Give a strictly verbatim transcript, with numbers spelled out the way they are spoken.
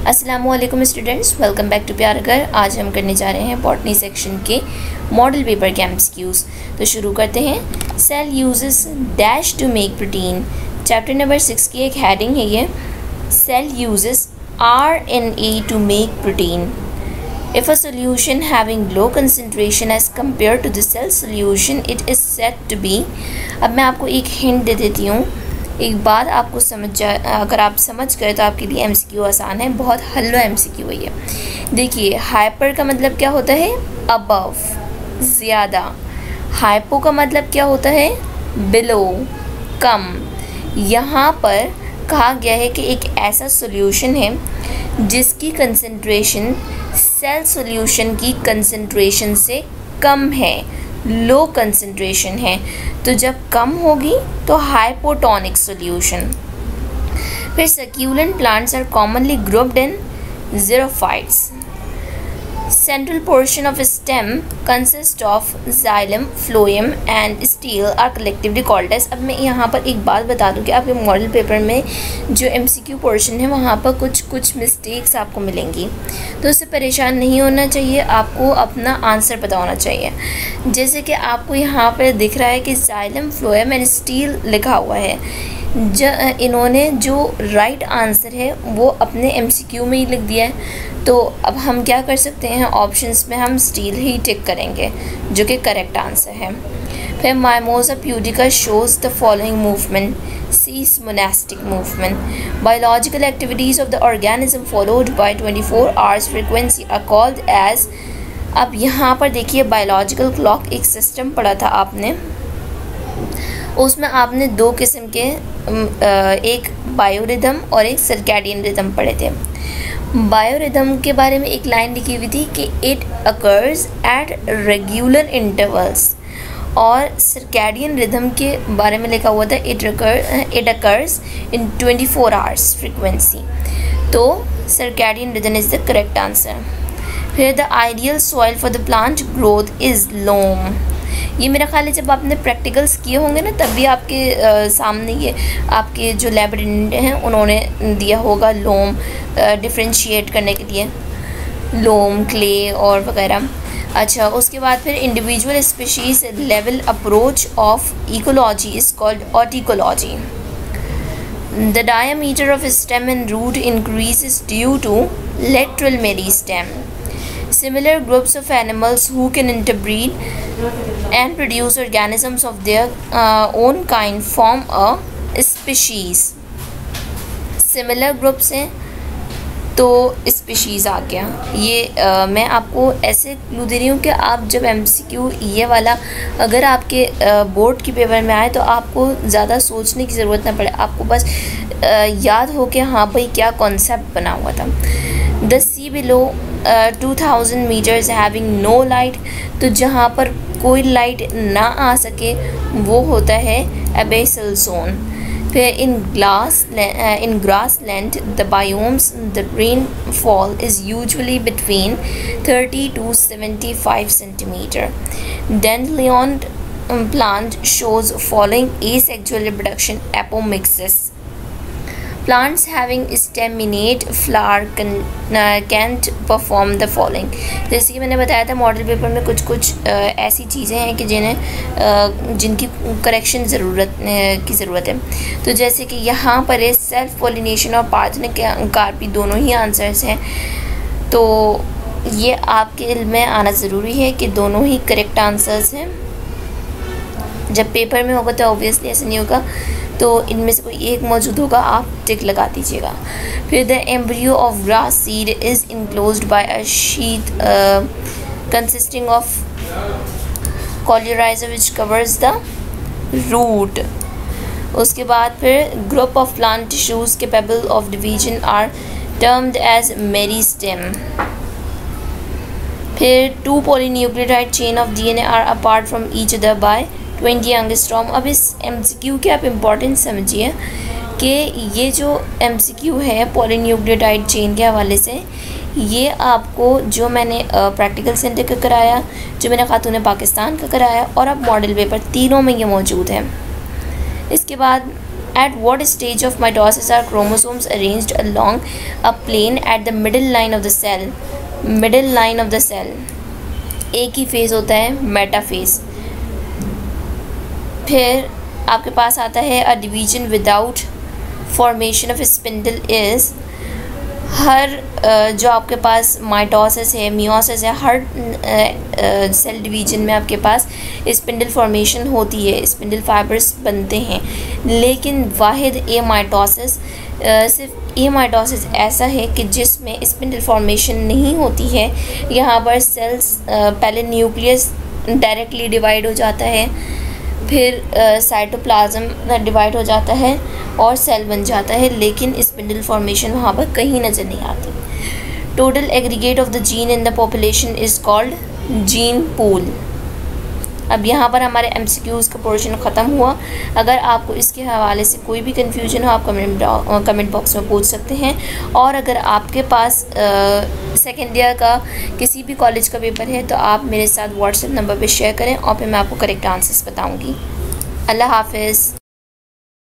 अस्सलामुअलैकुम students, welcome back to प्यार घर। आज हम करने जा रहे हैं बॉटनी सेक्शन के मॉडल पेपर के एमसीक्यूज़। तो शुरू करते हैं। Cell uses dash to make protein. Chapter number six की एक हेडिंग है ये, cell uses R N A to make protein. If a solution having low concentration as compared to the cell solution, it is said to be। अब मैं आपको एक hint दे देती हूँ, एक बात आपको समझ जा अगर आप समझ गए तो आपके लिए एमसीक्यू आसान है, बहुत हल्लो एमसीक्यू है ये। देखिए, हाइपर का मतलब क्या होता है? अबव, ज़्यादा। हाइपो का मतलब क्या होता है? बिलो, कम। यहाँ पर कहा गया है कि एक ऐसा सॉल्यूशन है जिसकी कंसंट्रेशन सेल सॉल्यूशन की कंसंट्रेशन से कम है, लो कंसंट्रेशन है। तो जब कम होगी तो हाइपोटोनिक सॉल्यूशन। फिर succulent plants are commonly grouped in xerophytes. Central portion of stem consist of xylem, phloem and stele are collectively called as। अब मैं यहाँ पर एक बात बता दूँ कि आपके मॉडल पेपर में जो एमसीक्यू पोर्शन है वहाँ पर कुछ कुछ मिस्टेक्स आपको मिलेंगी, तो उससे परेशान नहीं होना चाहिए, आपको अपना आंसर पता होना चाहिए। जैसे कि आपको यहाँ पर दिख रहा है कि xylem, phloem and stele लिखा हुआ है, ज इन्होंने जो राइट आंसर है वो अपने एमसीक्यू में ही लिख दिया है। तो अब हम क्या कर सकते हैं, ऑप्शंस में हम स्टील ही टिक करेंगे जो कि करेक्ट आंसर है। फिर Mimosa pudica shows the following movement, seismonastic movement. Biological activities of the organism followed by twenty four hours frequency are called as. अब यहाँ पर देखिए, बायोलॉजिकल क्लॉक एक सिस्टम पढ़ा था आपने, उसमें आपने दो किस्म के, एक बायोरिदम और एक सर्कैडियन रिदम पढ़े थे। बायोरिदम के बारे में एक लाइन लिखी हुई थी कि it occurs at regular intervals, और सर्कैडियन रिदम के बारे में लिखा हुआ था it occur it occurs in twenty four hours frequency. तो circadian rhythm is the correct answer. फिर the ideal soil for the plant growth is loam. ये मेरा ख्याल है जब आपने प्रैक्टिकल्स किए होंगे ना, तब भी आपके आ, सामने ये आपके जो लैब अटेंडेंट हैं उन्होंने दिया होगा लोम डिफ्रेंशिएट करने के लिए, लोम, क्ले और वगैरह। अच्छा, उसके बाद फिर individual species level approach of ecology is called autecology. The diameter of stem and root increases due to lateral meristem. Similar groups of animals who can interbreed and produce organisms of their uh, own kind form a species। Similar groups हैं तो species आ गया। ये uh, मैं आपको ऐसे clue दे रही हूँ कि आप जब एमसीक्यू ये वाला अगर आपके बोर्ड uh, की पेपर में आए तो आपको ज़्यादा सोचने की ज़रूरत ना पड़े, आपको बस uh, याद हो कि हाँ भाई क्या कॉन्सेप्ट बना हुआ था। The sea below two thousand metres having no light, तो जहाँ पर कोई लाइट ना आ सके वो होता है एबेसल जोन। फिर in glass in grassland the biomes the rainfall is usually between thirty to seventy five centimetre. Dandelion plant shows following asexual reproduction apomixis। Plants having staminate flower can, uh, can't perform the following। जैसे कि मैंने बताया था model paper में कुछ कुछ uh, ऐसी चीज़ें हैं कि जिन्हें uh, जिनकी करेक्शन ज़रूरत uh, की ज़रूरत है। तो जैसे कि यहाँ पर है सेल्फ पॉलिनेशन और पार्थेनिक कार्पी, दोनों ही आंसर्स हैं। तो ये आपके इल्म में आना ज़रूरी है कि दोनों ही करेक्ट आंसर्स हैं। जब पेपर में होगा तो ऑब्वियसली ऐसा नहीं होगा, तो इनमें से कोई एक मौजूद होगा, आप टिक लगा दीजिएगा। फिर the embryo of grass seed is enclosed by a sheet consisting of coleorhiza which covers the root. उसके बाद फिर group of plant tissues capable of division are termed as meristem. फिर two polynucleotide chain of DNA are apart from each other by twenty angstrom. अब इस MCQ के आप importance समझिए कि ये जो एमसीक्यू है पॉलीन्यूक्लियोटाइड चेन के हवाले से, ये आपको जो मैंने प्रैक्टिकल सेंटर का कराया, जो मैंने खातून पाकिस्तान का कराया और अब मॉडल पेपर, तीनों में ये मौजूद है। इसके बाद At what stage of mitosis are chromosomes arranged along a plane at the middle line of the cell? Middle line of the cell. एक ही फेज़ होता है मेटाफेज़। फिर आपके पास आता है a division without formation of spindle is, हर जो आपके पास माइटोसिस है, मियोसिस है, हर सेल डिवीजन में आपके पास स्पिंडल फॉर्मेशन होती है, स्पिंडल फाइबर्स बनते हैं, लेकिन वाहिद ए माइटोसिस, सिर्फ ए माइटोसिस ऐसा है कि जिसमें स्पिंडल फॉर्मेशन नहीं होती है। यहाँ पर सेल्स पहले न्यूक्लियस डायरेक्टली डिवाइड हो जाता है, फिर साइटोप्लाज्म डिवाइड हो जाता है और सेल बन जाता है, लेकिन स्पिंडल फॉर्मेशन वहाँ पर कहीं नज़र नहीं आती। Total aggregate of the gene in the population is called gene pool. अब यहाँ पर हमारे एमसीक्यूज़ का पोर्शन ख़त्म हुआ। अगर आपको इसके हवाले से कोई भी कन्फ्यूजन हो आप कमेंट कमेंट बॉक्स में पूछ सकते हैं, और अगर आपके पास सेकेंड ईयर का किसी भी कॉलेज का पेपर है तो आप मेरे साथ व्हाट्सएप नंबर पे शेयर करें और फिर मैं आपको करेक्ट आंसर्स बताऊँगी। अल्लाह हाफिज़।